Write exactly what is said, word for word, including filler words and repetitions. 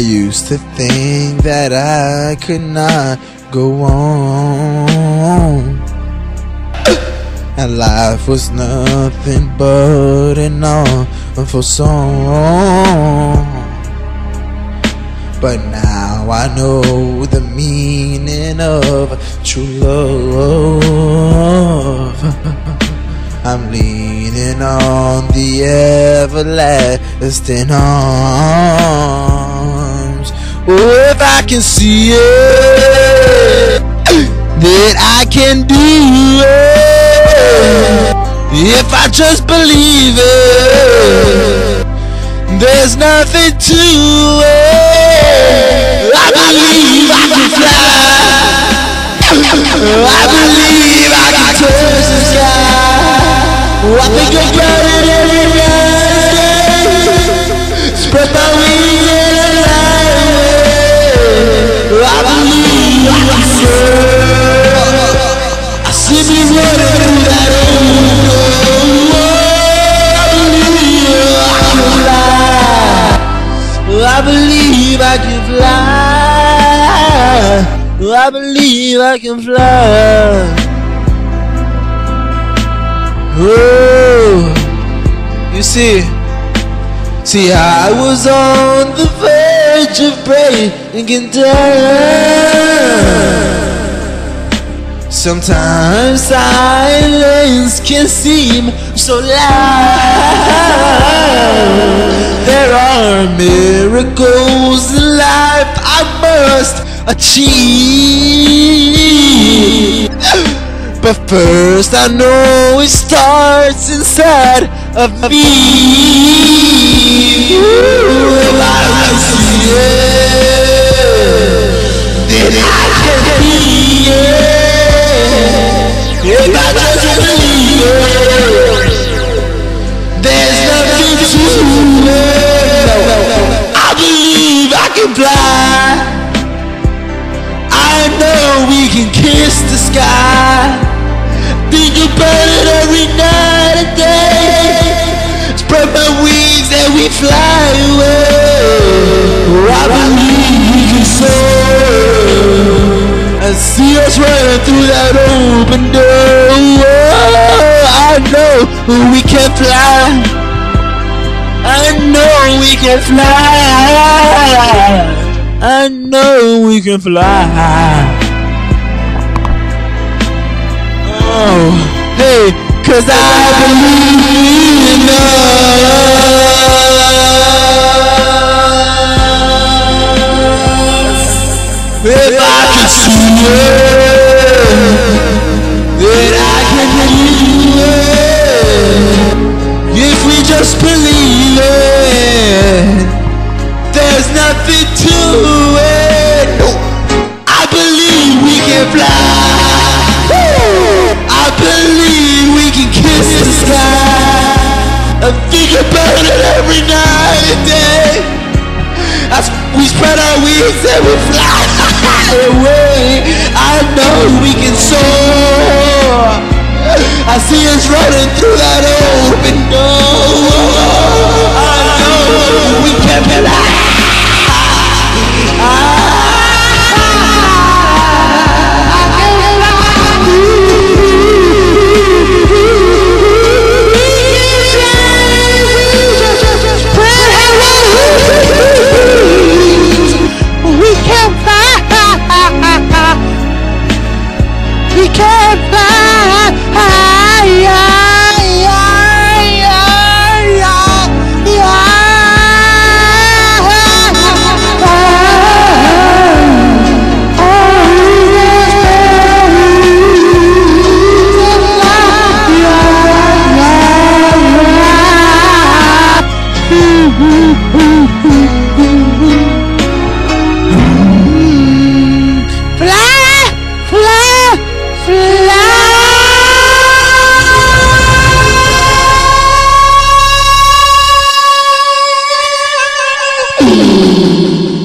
used to think that I could not go on, and life was nothing but an awful song. But now I know the meaning of true love. I'm leaning on the everlasting arms. Oh, if I can see it, that I can do it. If I just believe it, there's nothing to it. I believe I can fly. I believe I can touch the sky. I think I'm running every day. Spread my wings and fly away. I believe I can soar. I see me running through that old door. I believe I can fly. I believe I can fly. Oh, you see, see, I was on the verge of breaking down. Sometimes silence can seem so loud. There are miracles in life I must achieve, but first I know it starts inside of me. Ooh, if I can see it, then I can be it. If I just believe it, there's nothing to it. I believe I can fly. I know we can kiss the sky. Think about it every night and day. Spread my wings and we fly away. I believe we can soar. I see us running through that open door. I know we can fly. I know we can fly. I know we can fly. Oh, hey, cause I believe in us. If I can see it, then I can believe it. If we just believe it, there's nothing to it. I believe we can fly. I believe we can kiss the sky. I think about it every night and day. As we spread our wings and we fly away. I know we can soar. I see us running through that open door. I know we can fly. Fly!